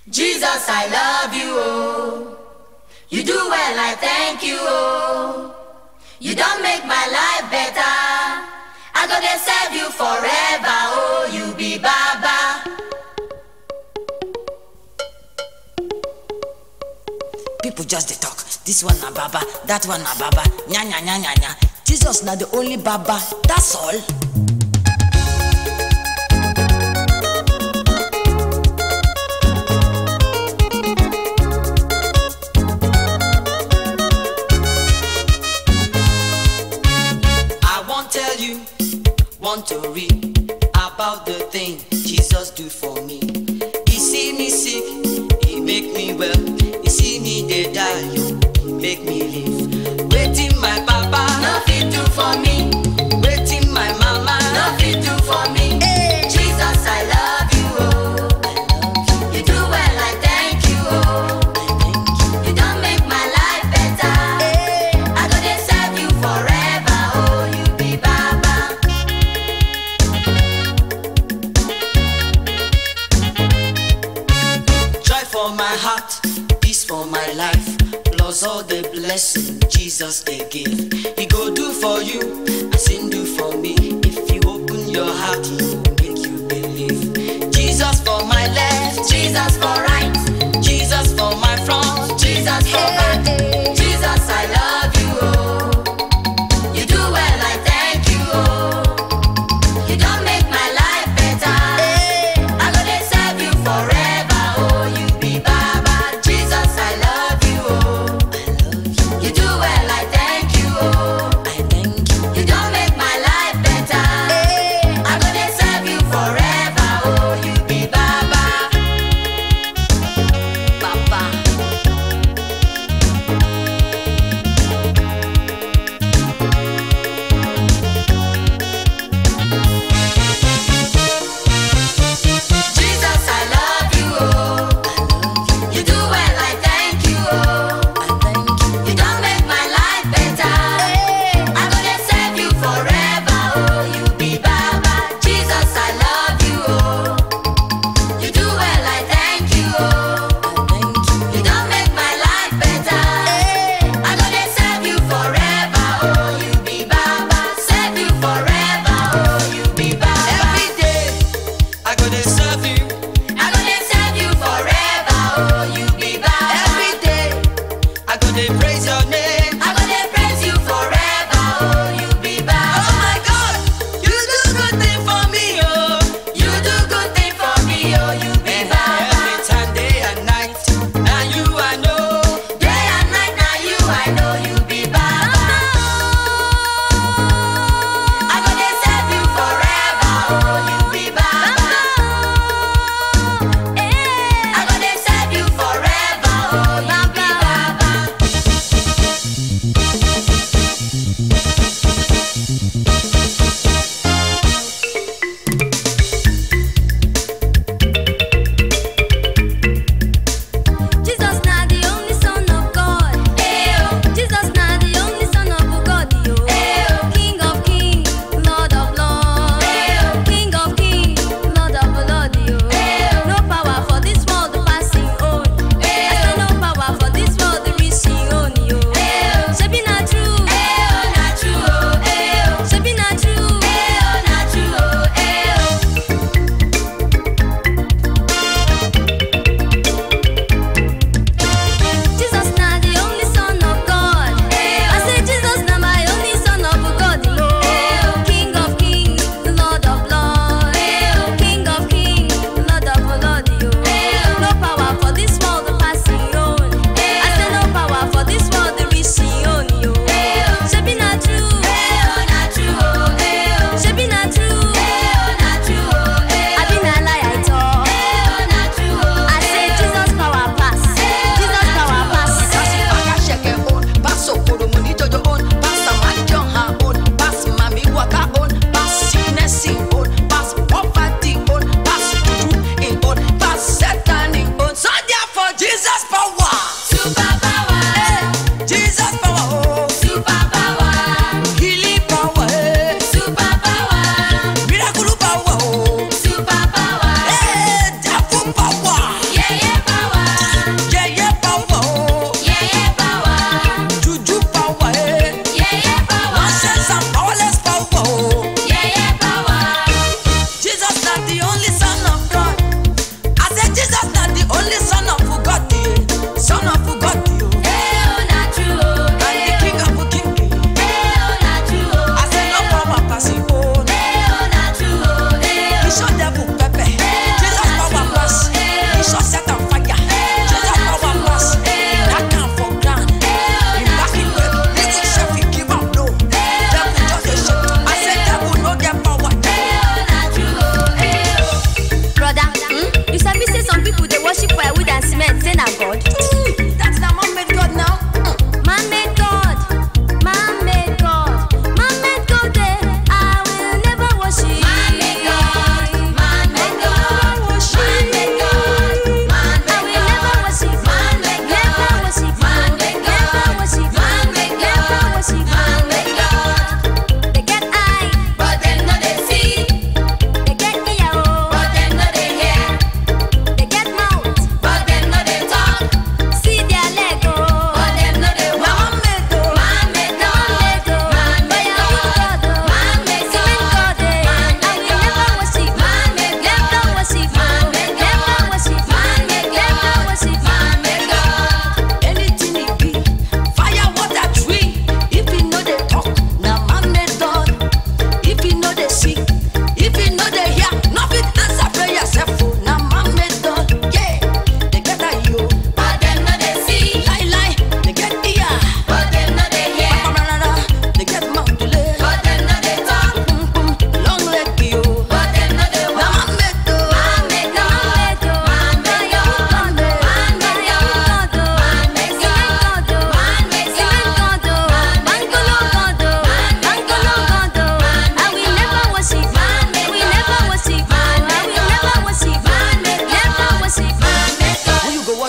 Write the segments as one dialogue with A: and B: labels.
A: Jesus, I love you, oh. You do well, I thank you, oh. You don't make my life better. I gonna serve you forever, oh. You be Baba.
B: People just dey talk. This one na Baba, that one na Baba. Nya nya nya nya nya. Jesus na the only Baba. That's all.
C: Want to read about the thing Jesus do for me. He see me sick, he make me well. He see me dey die, he make me live. Waiting my papa,
A: no fit do for me.
C: Waiting my mama,
A: no fit do for me. Hey. Jesus, I love you, oh. You do well, I thank you, oh. You don't make my life better. Hey. I gonna serve you forever, oh. You be Baba.
C: For my heart, peace for my life, plus all the blessing Jesus they give. He go do for you, as him do for me. If you open your heart, he will make you believe. Jesus for my left,
A: Jesus for right,
C: Jesus for my front,
A: Jesus for back. Jesus, I love you, oh. You do well, I thank you, oh. You don't make my life better. I'm gonna serve you forever.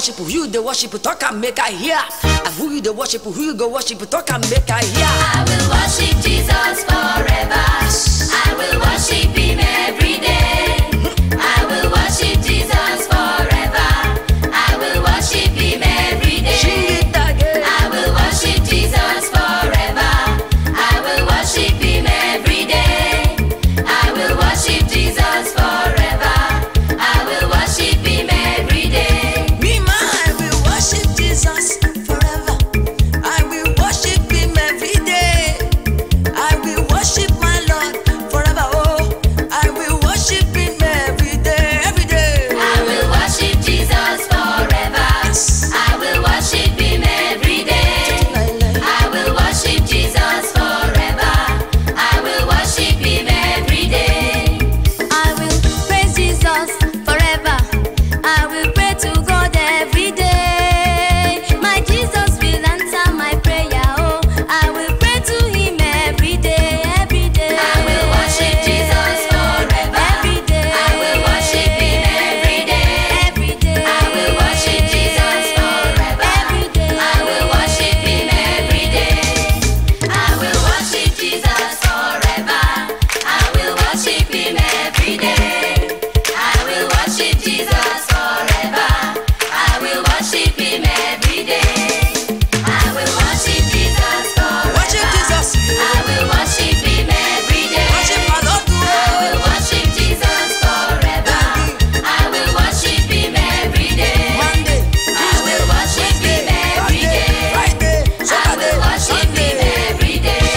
B: worship, who you the worship, talk and make I hear. And who you the worship, who you go worship, talk and make I hear.
A: I will worship Jesus forever. I will worship him every day. I will worship Jesus forever. I will worship him every day.
B: Sing it again.
A: I will worship Jesus forever. I will worship him every day. I will worship Jesus forever. I will worship him every day.
B: Me, ma, I will worship Jesus forever. I will worship him every day. I will worship my Lord forever. Oh, I will worship him every day, every day.
A: I will worship Jesus forever. I will worship him every day. I will worship Jesus forever. I will worship him every day.
D: I will praise Jesus forever. I will pray to God every day. My Jesus will answer my prayer. Oh, I will pray to him every day, every day.
A: I will worship Jesus forever.
D: Every day.
A: I will worship him every day.
D: Every day.
A: I will worship Jesus forever.
D: Every day.
A: I will worship him every day. I will worship Jesus forever. I will worship him every day. I will worship Jesus forever. I will worship him every day. I will worship Jesus forever.
B: Worship Jesus.
A: I will worship him every day.
B: Worship my Lord.
A: I will worship Jesus forever. I will worship him every day.
B: Monday,
A: I will worship him every day.
B: Friday,
A: I
B: Saturday,
A: will worship him
B: Sunday.
A: every day.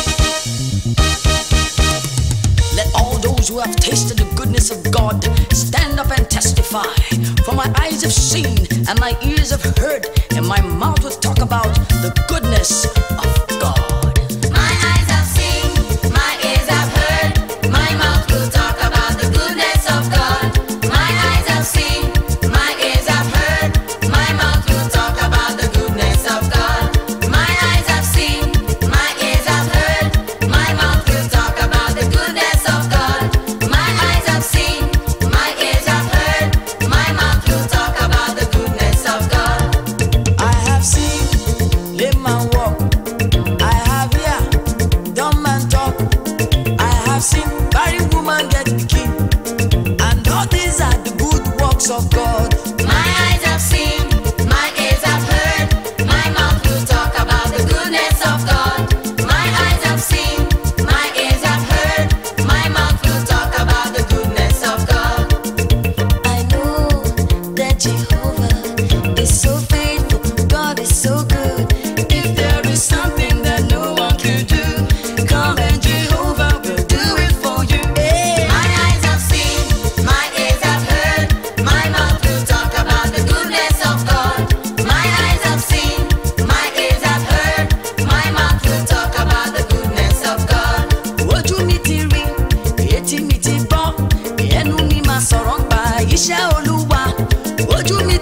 B: Let all those who have tasted the goodness of God stand up and testify. For my eyes have seen, and my ears have heard, and my mouth will talk about the goodness of God.
A: My eyes have seen, my ears have heard, my mouth will talk about the goodness of God. My eyes have seen, my ears have heard, my mouth will talk about the goodness of God. My eyes have seen, my ears have heard, my mouth will talk about the goodness of God. My eyes have seen, my ears have heard, my mouth will talk about the goodness of God.
B: I have seen lame man walk. I have hear dumb man talk. I have seen barren woman get pikin. And all these are the good works of God.
A: My eyes have seen, my ears have heard, my mouth will talk about the goodness of God. My eyes have seen, my ears have heard, my mouth will talk about the goodness of God.
D: I know that Jehovah is so faithful. God is so good.
B: If there is something that no one can do, come and Jehovah will do it for you. Hey.
A: My eyes have seen, my ears have heard, my mouth will talk about the goodness of God. My eyes have seen, my ears have heard, my mouth will talk about the goodness of God.
B: Ojú mi ti rí, etí mi ti gbọ́, ẹnu mi máa sọ̀rọ̀ nípa iṣẹ́ Olúwa. Ojú mi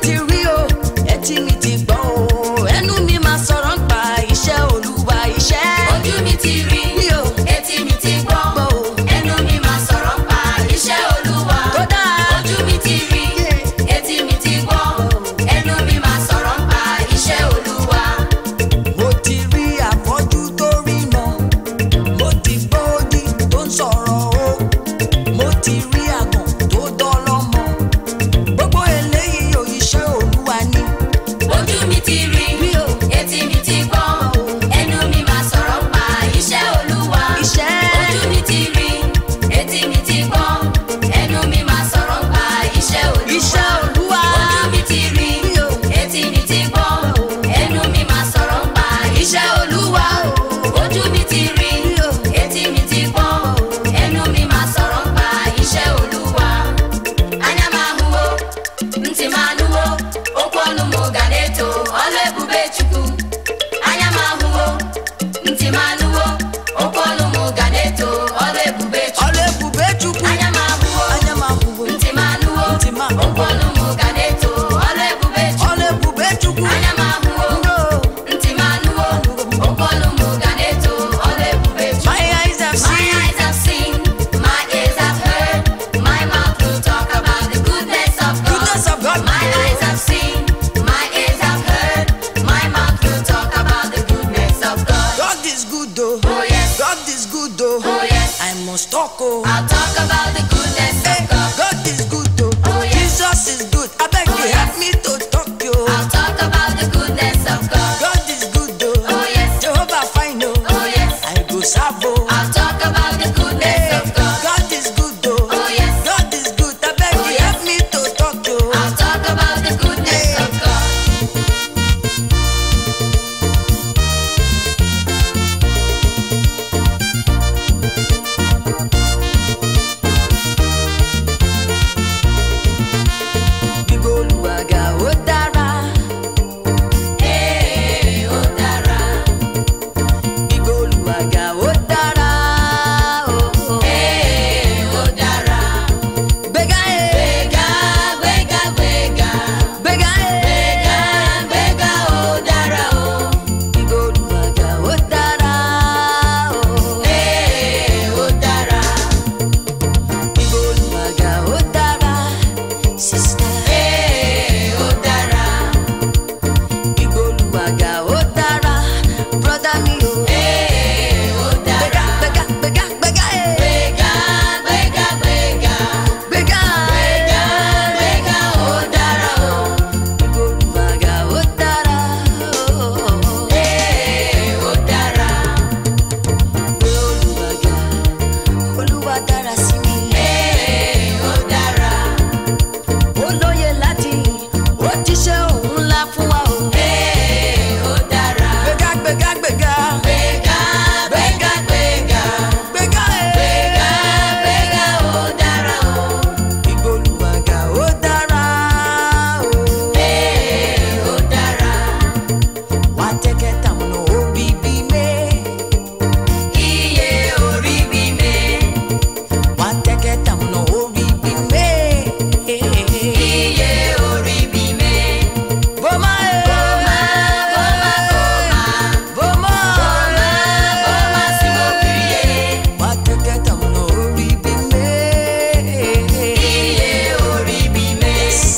B: tíṣe òun ńlá fún wa o.
A: Ó dára.
B: Gbéga gbéga gbéga.
A: Gbéga, gbéga, gbéga.
B: Gbéga
A: Gbéga, gbéga, ó dára o.
B: Ìgbòlùwàgà ó dára o.
A: Ó dára.
B: Wà tẹ́kẹ̀ tàmùnà orí bí mé.
A: Iye orí bí mi.
B: Wà tẹ́kẹ̀ tàmùnà orí bí mé.
A: Iye orí bí mi.
B: Bọ́mà
A: Bọ́mà, bọ́mà, bọ́mà.
B: Bọ́mà
A: Bọ́mà sí mo kiri yé.
B: Wà tẹ́kẹ̀ tàmùnà orí bí mé.
A: Iye orí bí mi.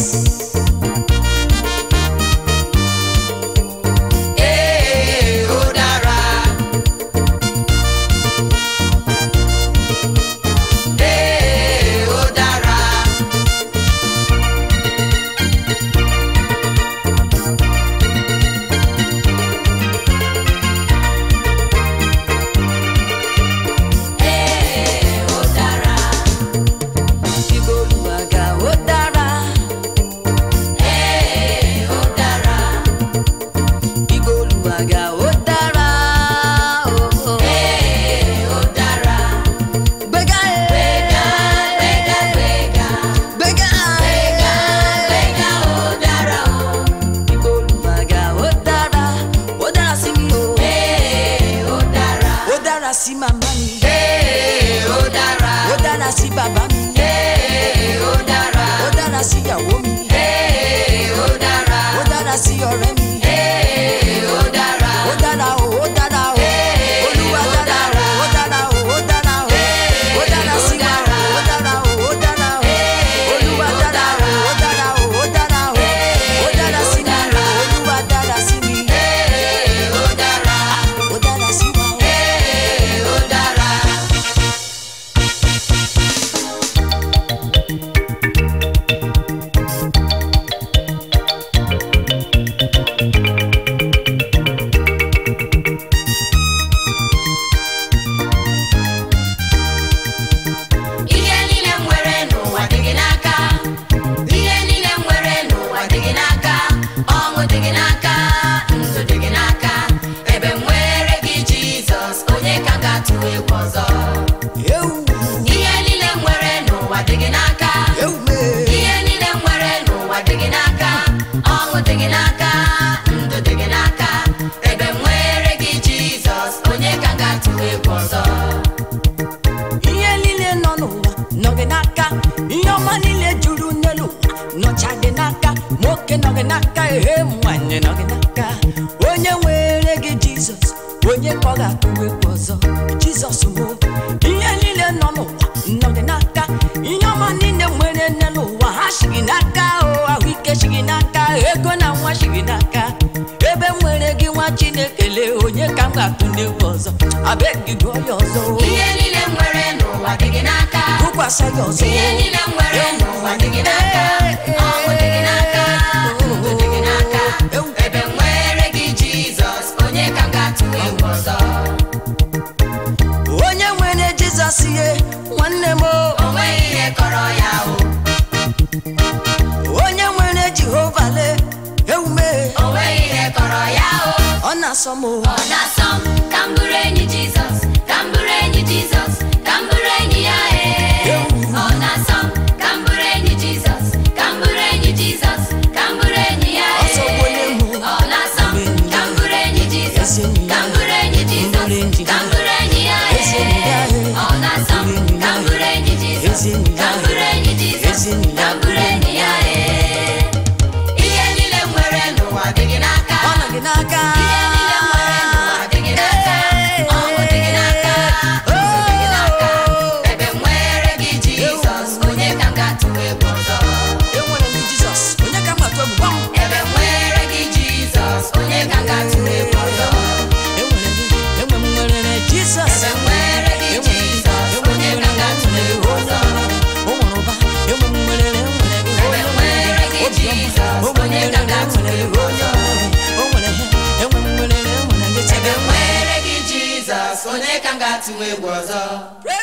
A: Ó dára. Ó dára. Ó dára.
B: Ìgbòlùwàgà ó dára.
A: Ó dára.
B: Ìgbòlùwàgà ó dára o.
A: Ó dára.
B: Gbéga
A: Gbéga, gbéga, gbéga.
B: gbéga
A: Gbéga, gbéga, ó dára o.
B: Ìgbòlùwàgà ó dára sí mi o.
A: Ó dára.
B: Ó dára sí màmá mi.
A: Ó dára.
B: Ó dára sí bàbá mi.
A: Ó dára.
B: Ó dára sí ìyàwó mi.
A: Ó dára.
B: Ó dára sí ọ̀rẹ́ mi.
A: Ó dára.
B: Ó dára o, ó dára o. Olúwa dára o, ó dára o, ó dára o. Ó dára sí wa o, ó dára o, ó dára o. Olúwa dára o, ó dára o, ó dára o. Ó dára sí mi o, Olúwa dára sí mi.
A: Ó dára.
B: Ó dára sí wa o.
A: Ó dára. Ihe niile m nwere n'ụwa dị gị n'aka. Ihe niile m nwere n'ụwa dị gị n'aka. Ọṅụ dị gị n'aka. Ndụ dị gị n'aka. Ebe m nwere gị Jizọs, onye ka m ga-atụ egwu ọzọ.
B: Ewu,
A: Ihe niile m nwere n'ụwa dị gị n'aka.
B: ewu me.
A: Ihe niile m nwere n'ụwa dị gị n'aka. Ọṅụ dị gị n'aka. Ndụ dị gị n'aka. Ebe m nwere gị Jizọs, onye ka m ga-atụ egwu ọzọ.
B: Ihe niile nọ n'ụwa nọ gị n'aka. Ihe ọma niile juru n'elu ụwa nọcha gị n'aka. Nwoke nọ gị n'aka, ehe nwanyị nọ gị n'aka. Onye nwere gị Jizọs, onye ka ọ ga-atụ egwu ọzọ. Jizọs mo, ihe niile nọ n'ụwa nọ gị n'aka. Ihe ọma niile nwere n'elu ụwa ha si gị n'aka o. Ahụike si gị n'aka, ego na nwa si gị n'aka. Ebe nwere gị nwa Chineke lee, onye ka m ga-atụ n'egwu ọzọ. Abeg gụọ ya ọzọ o.
A: Ihe niile m nwere n'ụwa dị gị n'aka.
B: Tụkwasị ya ọzọ.
A: Ihe niile m nwere n'ụwa dị gị n'aka. Ọṅụ dị gị n'aka. Ndụ dị gị n'aka. Ebe m nwere gị Jizọs, onye ka m ga-atụ egwu ọzọ.
B: Onye nwere Jizọs ihe nwanne m o.
A: O nweghị ihe kọrọ ya o.
B: Onye nwere Jehova le ewume.
A: O nweghị ihe kọrọ ya o.
B: Ọ na-asọ m o.
A: Ọ na-asọ m ka m bụrụ enyi Jizọs, ka m bụrụ enyi Jizọs, ka m bụrụ enyi ya Ọ na-asọ m ka m bụrụ enyi Jizọs, ka m bụrụ enyi Jizọs, ka m bụrụ enyi ya
B: Ọsọ gbole m.
A: Ọ na-asọ m ka m bụrụ enyi Jizọs, ka m bụrụ enyi Jizọs, ka m bụrụ enyi ya Ọ na-asọ m ka m bụrụ enyi Jizọs, ka m bụrụ enyi Jizọs, ka m bụrụ enyi ya Ihe niile m nwere n'ụwa dị gị n'aka.
B: Ọ nọ gị n'aka.
A: Ihe niile m nwere n'ụwa dị gị n'aka. Ọṅụ dị gị n'aka. Ndụ dị gị n'aka. Ebe m nwere gị Jizọs, onye ka m ga-atụ egwu ọzọ.
B: Enwere m Jizọs, onye ka m ga-atụ egwu gwa m.
A: Ebe m nwere gị Jizọs, onye ka m ga-atụ egwu ọzọ.
B: Enwere Jizọs.
A: Ebe m nwere gị Jizọs, onye ka m ga-atụ egwu ọzọ.
B: O nwere ụba, enwere
A: Ebe m nwere gị Jizọs, onye ka m ga-atụ egwu ọzọ. Ebe m nwere gị Jizọs, onye ka m ga-atụ egwu ọzọ.